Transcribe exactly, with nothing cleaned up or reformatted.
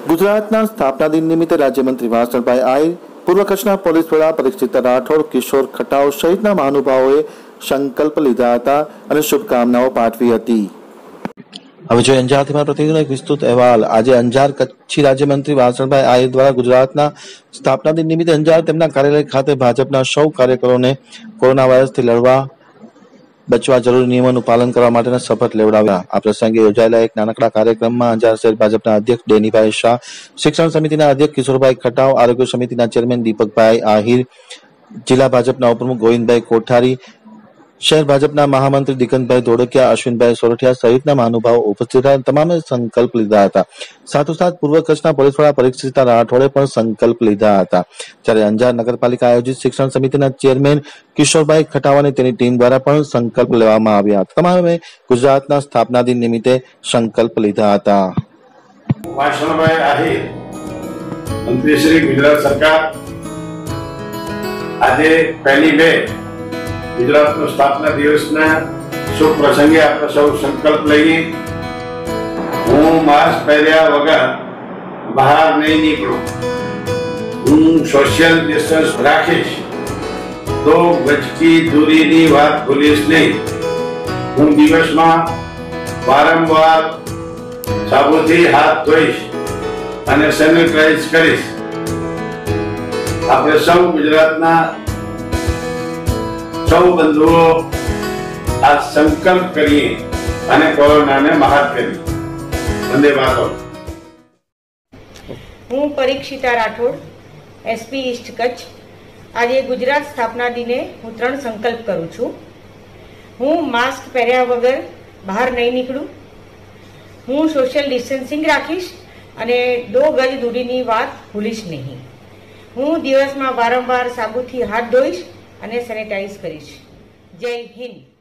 ગુજરાતના સ્થાપના દિન નિમિત્તે રાજ્યમંત્રી વાસણભાઈ આહિર, પૂર્વ કચ્છના પોલીસ વડા પરીક્ષિત રાઠોડ, કિશોર ખટાવ સહિતના મહાનુભાવોએ સંકલ્પ લીધા હતા અને શુભકામનાઓ પાઠવી હતી। હવે જોઈએ અંજારથી મારા પ્રતિનિધિનો એક વિસ્તૃત અહેવાલ। આજે અંજાર કચ્છી રાજ્યમંત્રી વાસણભાઈ આહિર દ્વારા ગુજરાતના સ્થાપના દિન નિમિત્તે અંજાર તેમના કાર્યાલય ખાતે ભાજપના સૌ કાર્યકરોને કોરોના વાયરસથી લડવા બચવા જરૂરી નિયમોનું પાલન કરવા માટેના શપથ લેવડાવ્યા। આ પ્રસંગે યોજાયેલા એક નાનકડા કાર્યક્રમમાં અંજાર શહેર ભાજપના અધ્યક્ષ ડેનીભાઈ શાહ, શિક્ષણ સમિતિના અધ્યક્ષ કિશોરભાઈ ખટાવ, આરોગ્ય સમિતિના ચેરમેન દીપકભાઈ આહિર, જિલ્લા ભાજપના ઉપપ્રમુખ ગોવિંદભાઈ કોઠારી, શહેર ભાજપના મહામંત્રી દિગંતભાઈ ધોળકિયા, અશ્વિનભાઈ સોરઠિયા સહિતના મહાનુભાવો ઉપસ્થિત રહ્યા। તમામે સંકલ્પ લીધા હતા। સાથોસાથ પૂર્વ કચ્છના પોલીસ વડા પરીક્ષિત રાઠોડે પણ સંકલ્પ લીધા હતા। જ્યારે અંજાર નગરપાલિકા આયોજિત શિક્ષણ સમિતિના ચેરમેન કિશોરભાઈ ખટાવ અને તેની ટીમ દ્વારા પણ સંકલ્પ લેવામાં આવ્યા હતા। તમામે ગુજરાતના સ્થાપના દિન નિમિત્તે સંકલ્પ લીધા હતા। વાસણભાઈ આહિર, મંત્રી શ્રી, ગુજરાત સરકાર, આજે પહેલી મે ગુજરાતનો સ્થાપના દિવસના શુભ પ્રસંગે આપણે સૌ સંકલ્પ લઈએ। હું માસ્ક પહેર્યા વગર બહાર નહીં નીકળું, હું સોશિયલ ડિસ્ટન્સ રાખીશ, દો ગજ की दूरीની વાત ભૂલીશ નહીં, હું દિવસમાં વારંવાર સાબુથી હાથ ધોઈશ અને સેનિટાઈઝ કરીશ। આપણે સૌ ગુજરાતના સૌ બંધુઓ આ સંકલ્પ કરીએ અને કોરોનાને મહાત કરીએ। વંદે માતરમ। હું પરીક્ષિતા રાઠોડ, એસપી ઈસ્ટ કચ્છ। આજે ગુજરાત સ્થાપના દિને હું ત્રણ સંકલ્પ કરું છું। હું માસ્ક પહેર્યા વગર બહાર નહીં નીકળું, હું સોશિયલ ડિસ્ટન્સિંગ રાખીશ અને દો ગજ દૂરીની વાત ભૂલીશ નહીં, હું દિવસમાં વારંવાર સાબુથી હાથ ધોઈશ અને સેનિટાઈઝ કરીશ। જય હિન્દ।